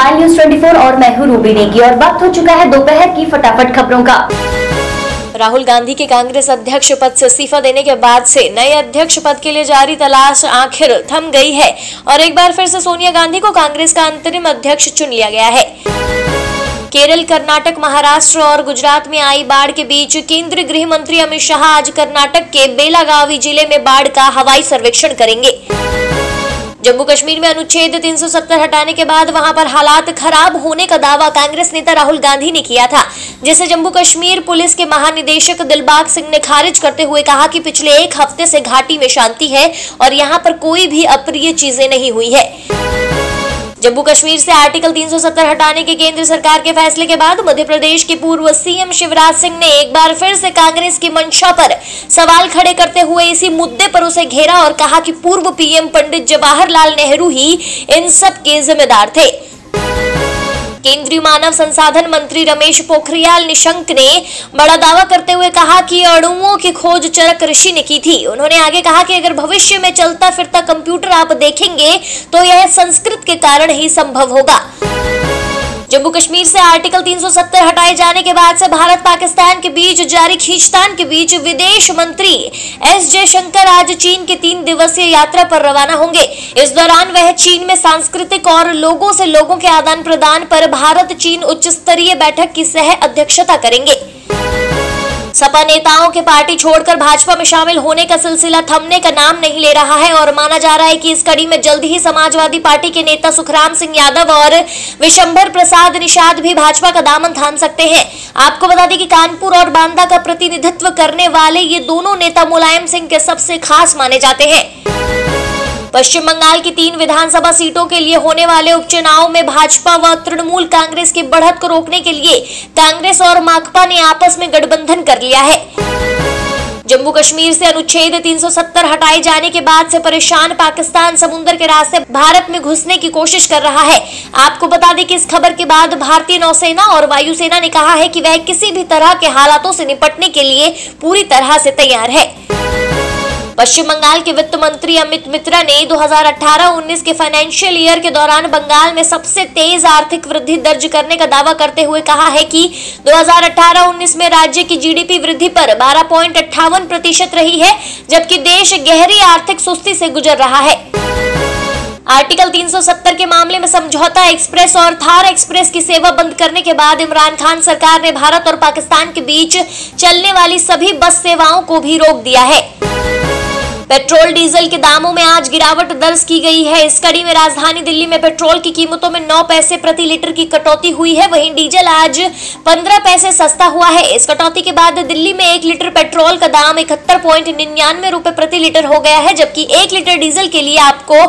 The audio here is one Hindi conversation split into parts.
मोबाइल न्यूज 24 और मैं हूं रूबी नेगी और वक्त हो चुका है दोपहर की फटाफट खबरों का। राहुल गांधी के कांग्रेस अध्यक्ष पद से इस्तीफा देने के बाद से नए अध्यक्ष पद के लिए जारी तलाश आखिर थम गई है और एक बार फिर से सोनिया गांधी को कांग्रेस का अंतरिम अध्यक्ष चुन लिया गया है। केरल, कर्नाटक, महाराष्ट्र और गुजरात में आई बाढ़ के बीच केंद्रीय गृह मंत्री अमित शाह आज कर्नाटक के बेलागावी जिले में बाढ़ का हवाई सर्वेक्षण करेंगे। जम्मू कश्मीर में अनुच्छेद 370 हटाने के बाद वहां पर हालात खराब होने का दावा कांग्रेस नेता राहुल गांधी ने किया था, जिसे जम्मू कश्मीर पुलिस के महानिदेशक दिलबाग सिंह ने खारिज करते हुए कहा कि पिछले एक हफ्ते से घाटी में शांति है और यहां पर कोई भी अप्रिय चीजें नहीं हुई है। जम्मू कश्मीर से आर्टिकल 370 हटाने के केंद्र सरकार के फैसले के बाद मध्य प्रदेश के पूर्व सीएम शिवराज सिंह ने एक बार फिर से कांग्रेस की मंशा पर सवाल खड़े करते हुए इसी मुद्दे पर उसे घेरा और कहा कि पूर्व पीएम पंडित जवाहरलाल नेहरू ही इन सब के जिम्मेदार थे। केंद्रीय मानव संसाधन मंत्री रमेश पोखरियाल निशंक ने बड़ा दावा करते हुए कहा कि अणुओं की खोज चरक ऋषि ने की थी। उन्होंने आगे कहा कि अगर भविष्य में चलता फिरता कंप्यूटर आप देखेंगे तो यह संस्कृत के कारण ही संभव होगा। जम्मू कश्मीर से आर्टिकल 370 हटाए जाने के बाद से भारत पाकिस्तान के बीच जारी खींचतान के बीच विदेश मंत्री एस जयशंकर आज चीन की 3 दिवसीय यात्रा पर रवाना होंगे। इस दौरान वह चीन में सांस्कृतिक और लोगों से लोगों के आदान प्रदान पर भारत चीन उच्च स्तरीय बैठक की सह अध्यक्षता करेंगे। सपा नेताओं के पार्टी छोड़कर भाजपा में शामिल होने का सिलसिला थमने का नाम नहीं ले रहा है और माना जा रहा है कि इस कड़ी में जल्द ही समाजवादी पार्टी के नेता सुखराम सिंह यादव और विशंबर प्रसाद निषाद भी भाजपा का दामन थाम सकते हैं। आपको बता दें कि कानपुर और बांदा का प्रतिनिधित्व करने वाले ये दोनों नेता मुलायम सिंह के सबसे खास माने जाते हैं। पश्चिम बंगाल की 3 विधानसभा सीटों के लिए होने वाले उपचुनाव में भाजपा व तृणमूल कांग्रेस की बढ़त को रोकने के लिए कांग्रेस और माकपा ने आपस में गठबंधन कर लिया है। जम्मू कश्मीर से अनुच्छेद 370 हटाए जाने के बाद से परेशान पाकिस्तान समुद्र के रास्ते भारत में घुसने की कोशिश कर रहा है। आपको बता दें कि इस खबर के बाद भारतीय नौसेना और वायुसेना ने कहा है कि वह किसी भी तरह के हालातों से निपटने के लिए पूरी तरह से तैयार है। पश्चिम बंगाल के वित्त मंत्री अमित मित्रा ने 2018-19 के फाइनेंशियल ईयर के दौरान बंगाल में सबसे तेज आर्थिक वृद्धि दर्ज करने का दावा करते हुए कहा है कि 2018-19 में राज्य की जीडीपी वृद्धि पर 12.58% रही है, जबकि देश गहरी आर्थिक सुस्ती से गुजर रहा है। आर्टिकल 370 के मामले में समझौता एक्सप्रेस और थार एक्सप्रेस की सेवा बंद करने के बाद इमरान खान सरकार ने भारत और पाकिस्तान के बीच चलने वाली सभी बस सेवाओं को भी रोक दिया है। पेट्रोल डीजल के दामों में आज गिरावट दर्ज की गई है। इस कड़ी में राजधानी दिल्ली में पेट्रोल की कीमतों में 9 पैसे प्रति लीटर की कटौती हुई है। वहीं डीजल आज 15 पैसे सस्ता हुआ है। इस कटौती के बाद दिल्ली में 1 लीटर पेट्रोल का दाम 71.99 रुपए प्रति लीटर हो गया है, जबकि 1 लीटर डीजल के लिए आपको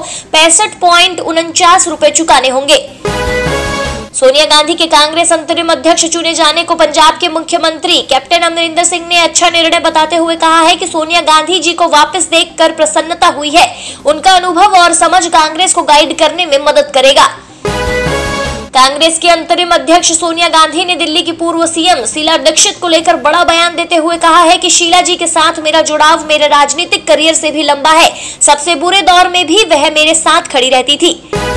65.49 रुपए चुकाने होंगे। सोनिया गांधी के कांग्रेस अंतरिम अध्यक्ष चुने जाने को पंजाब के मुख्यमंत्री कैप्टन अमरिंदर सिंह ने अच्छा निर्णय बताते हुए कहा है कि सोनिया गांधी जी को वापस देखकर प्रसन्नता हुई है। उनका अनुभव और समझ कांग्रेस को गाइड करने में मदद करेगा। कांग्रेस की अंतरिम अध्यक्ष सोनिया गांधी ने दिल्ली की पूर्व सीएम शीला दीक्षित को लेकर बड़ा बयान देते हुए कहा है कि शीला जी के साथ मेरा जुड़ाव मेरे राजनीतिक करियर से भी लंबा है। सबसे बुरे दौर में भी वह मेरे साथ खड़ी रहती थी।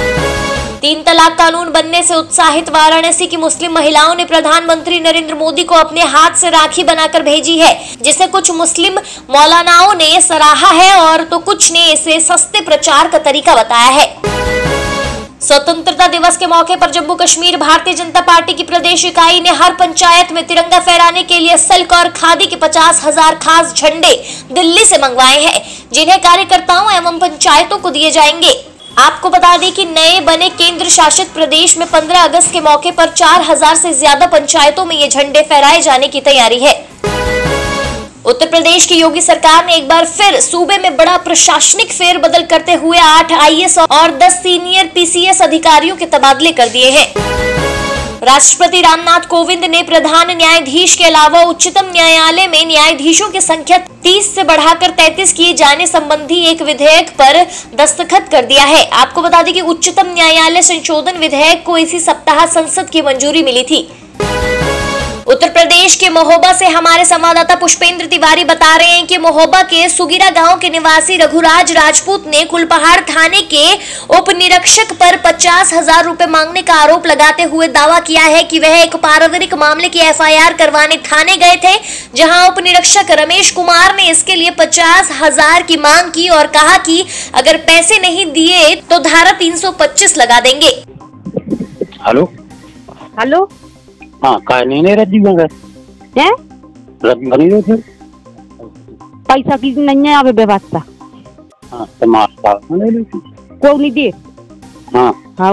3 तलाक कानून बनने से उत्साहित वाराणसी की मुस्लिम महिलाओं ने प्रधानमंत्री नरेंद्र मोदी को अपने हाथ से राखी बनाकर भेजी है, जिसे कुछ मुस्लिम मौलानाओं ने सराहा है और तो कुछ ने इसे सस्ते प्रचार का तरीका बताया है। स्वतंत्रता दिवस के मौके पर जम्मू कश्मीर भारतीय जनता पार्टी की प्रदेश इकाई ने हर पंचायत में तिरंगा फहराने के लिए सिल्क और खादी के 50,000 खास झंडे दिल्ली से मंगवाए हैं, जिन्हें कार्यकर्ताओं एवं पंचायतों को दिए जाएंगे। आपको बता दें कि नए बने केंद्र शासित प्रदेश में 15 अगस्त के मौके पर 4000 से ज्यादा पंचायतों में ये झंडे फहराए जाने की तैयारी है। उत्तर प्रदेश की योगी सरकार ने एक बार फिर सूबे में बड़ा प्रशासनिक फेरबदल करते हुए 8 आईएएस और 10 सीनियर पीसीएस अधिकारियों के तबादले कर दिए हैं। राष्ट्रपति रामनाथ कोविंद ने प्रधान न्यायाधीश के अलावा उच्चतम न्यायालय में न्यायाधीशों की संख्या 30 से बढ़ाकर 33 किए जाने संबंधी एक विधेयक पर दस्तखत कर दिया है। आपको बता दें कि उच्चतम न्यायालय संशोधन विधेयक को इसी सप्ताह संसद की मंजूरी मिली थी। उत्तर प्रदेश के महोबा से हमारे संवाददाता पुष्पेंद्र तिवारी बता रहे हैं कि महोबा के सुगिरा गांव के निवासी रघुराज राजपूत ने कुलपहाड़ थाने के उप निरीक्षक पर 50,000 रुपए मांगने का आरोप लगाते हुए दावा किया है कि वह एक पारिवारिक मामले की FIR करवाने थाने गए थे, जहां उप निरीक्षक रमेश कुमार ने इसके लिए 50,000 की मांग की और कहा कि अगर पैसे नहीं दिए तो धारा 325 लगा देंगे। हेलो हेलो हाँ काय नहीं रजी मगर हैं रजी बनी रहे थे पैसा की नहीं है अबे व्यवस्था। हाँ तो मास्टर नहीं लेती को नहीं दे। हाँ हाँ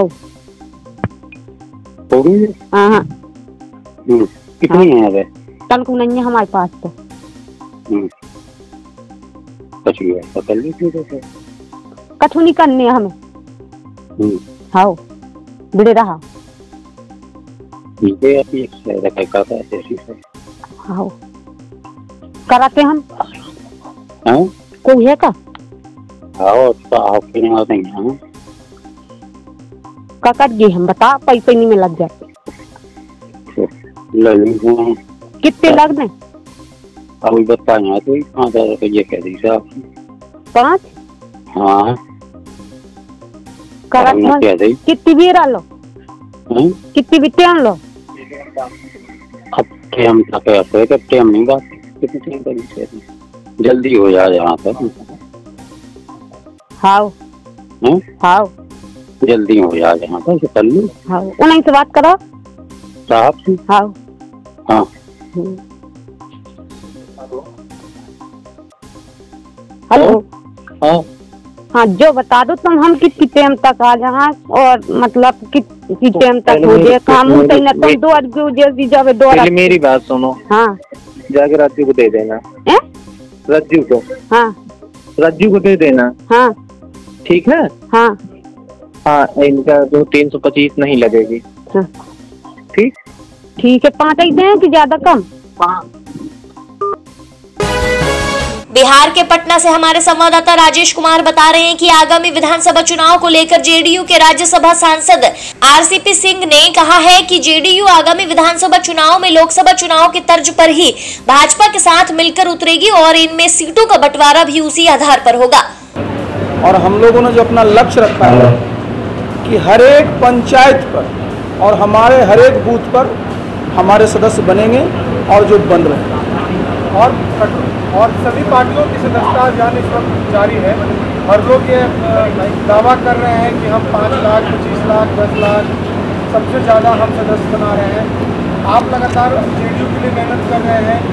हो गई। हाँ हाँ कितनी है अबे तन को नहीं है हमारे पास तो कुछ भी है तो कर लीजिए तो कठू नहीं करने हमें। हाँ बिड़े रहा ठीक है अभी एक से रखा करता है ऐसी से हाँ कराते हम। हाँ कोई है का आओ तो आप के नहीं आते हैं का कर गए हम बता पैसे नहीं में लग जाते ले लेंगे कितने लग दें अभी बताया तो 5,000 रुपये कह दी साहब 5। हाँ कराते कितनी भी लो कितनी बिटे आन लो अब टाइम तक ऐसे कि टाइम नहीं बात कितनी टाइम तक जल्दी हो जाए यहाँ पर। हाँ हाँ जल्दी हो जाए यहाँ पर कर लो। हाँ उन्हीं से बात करो साहब से। हाँ हाँ हेलो हाँ हाँ जो बता दो तुम हम कितनी टाइम तक आ जाए और मतलब कितनी टाइम तक हो जाए काम होता ही ना तुम 2 आदमी जल्दी जावे 2 पहले मेरी बात सुनो। हाँ जाके रज्जू को दे देना। रज्जू को हाँ रज्जू को दे देना। हाँ ठीक है। हाँ हाँ इनका जो 325 नहीं लगेगी। हाँ ठीक ठीक है 5 ही दें कि ज्यादा कम। बिहार के पटना से हमारे संवाददाता राजेश कुमार बता रहे हैं कि आगामी विधानसभा चुनाव को लेकर जेडीयू के राज्यसभा सांसद RCP सिंह ने कहा है कि जेडीयू आगामी विधानसभा चुनाव में लोकसभा चुनाव के तर्ज पर ही भाजपा के साथ मिलकर उतरेगी और इनमें सीटों का बंटवारा भी उसी आधार पर होगा। और हम लोगों ने जो अपना लक्ष्य रखा है कि हर एक पंचायत पर और हमारे हर एक बूथ पर हमारे सदस्य बनेंगे और जो बन रहे हैं और सभी पार्टियों की सदस्यता अभियान इस वक्त जारी है। हर लोग ये दावा कर रहे हैं कि हम 5 लाख 25 लाख 10 लाख सबसे ज़्यादा हम सदस्य बना रहे हैं। आप लगातार जेडीयू के लिए मेहनत कर रहे हैं,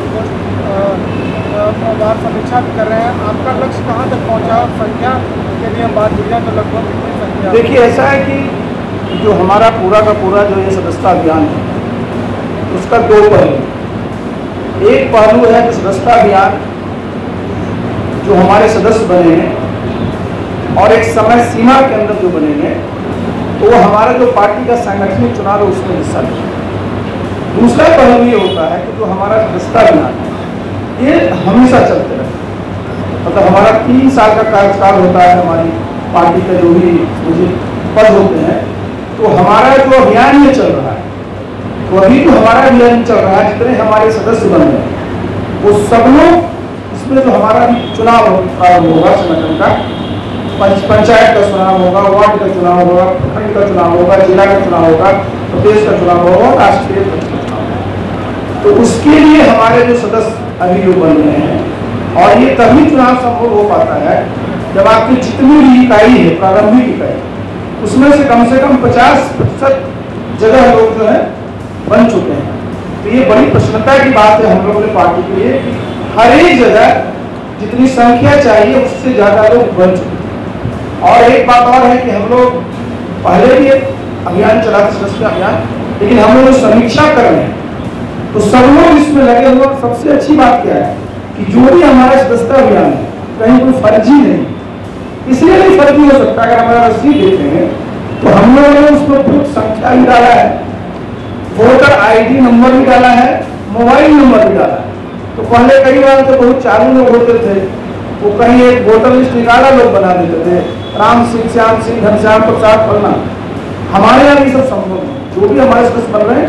बार समीक्षा भी कर रहे हैं। आपका लक्ष्य कहाँ तक पहुँचा? संख्या के लिए हम बात करें तो लगभग कितनी संख्या? देखिए ऐसा है कि जो हमारा पूरा का पूरा जो ये सदस्यता अभियान है उसका 2 पहलू। एक पहलू है कि सदस्यता अभियान जो हमारे सदस्य बने हैं और एक समय सीमा के अंदर जो बनेंगे तो वो हमारा जो पार्टी का सांगठनिक चुनाव है उसमें हिस्सा लेंगे। दूसरा पहलू ये होता है कि जो हमारा सदस्यता अभियान है ये हमेशा चलते रहे। मतलब हमारा 3 साल का कार्यकाल होता है, हमारी पार्टी के जो भी पद होते हैं, तो हमारा जो अभियान ये चल रहा है तो अभी तो हमारा अभियान चल रहा है, जितने हमारे सदस्य बन रहे हैं वो सब लोग इसमें जो हमारा भी चुनाव प्रारंभ होगा संगठन का, पंचायत का चुनाव होगा, वार्ड का चुनाव होगा, प्रखंड का चुनाव होगा, जिला का चुनाव होगा, प्रदेश का चुनाव होगा, राष्ट्रीय का चुनाव होगा। तो उसके लिए हमारे जो सदस्य अभी जो बन रहे हैं और ये तभी चुनाव संभव हो पाता है जब आपकी जितनी भी इकाई है प्रारंभिक इकाई उसमें से कम 50% जगह लोग जो है बन चुके हैं। तो ये बड़ी प्रसन्नता की बात है हम लोगों ने पार्टी के लिए कि हर एक जगह जितनी संख्या चाहिए उससे ज़्यादा लोग बन चुके हैं। और एक बात और है कि हम लोग पहले भी अभियान चलाते सदस्य अभियान, लेकिन हम लोग समीक्षा कर रहे हैं तो सब लोग इसमें लगे हुए। सबसे अच्छी बात क्या है कि जो भी हमारा सदस्यता अभियान है कहीं कोई फर्जी नहीं, इसलिए नहीं फर्जी हो सकता। अगर हमारा रसीद देते हैं तो हम लोगों ने उसमें बूथ संख्या भी डाला है, वोटर ID नंबर भी डाला है, मोबाइल नंबर भी डाला है। तो पहले कई बार तो बहुत चालू लोग होते थे, वो कहीं एक वोटर लिस्ट निकाला लोग बना देते थे, राम सिंह, श्याम सिंह, घनश्याम प्रसाद फलना। हमारे यहाँ ये सब संभव है। जो भी हमारे सदस्य बन रहे हैं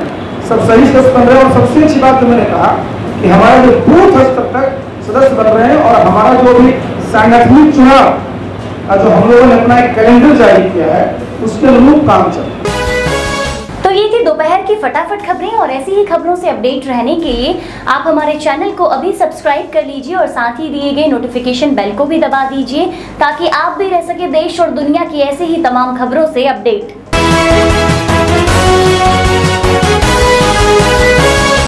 सब सही सदस्य बन रहे हैं। और सबसे अच्छी बात जो मैंने कहा कि हमारे जो बूथ स्तर तक सदस्य बन रहे हैं और हमारा जो भी सांगठनिक चुनाव जो हम लोगों ने अपना एक कैलेंडर जारी किया है उसके अनुरूप काम चल रहा है। तो ये थी दोपहर की फटाफट खबरें और ऐसी ही खबरों से अपडेट रहने के लिए आप हमारे चैनल को अभी सब्सक्राइब कर लीजिए और साथ ही दिए गए नोटिफिकेशन बेल को भी दबा दीजिए ताकि आप भी रह सके देश और दुनिया की ऐसी ही तमाम खबरों से अपडेट।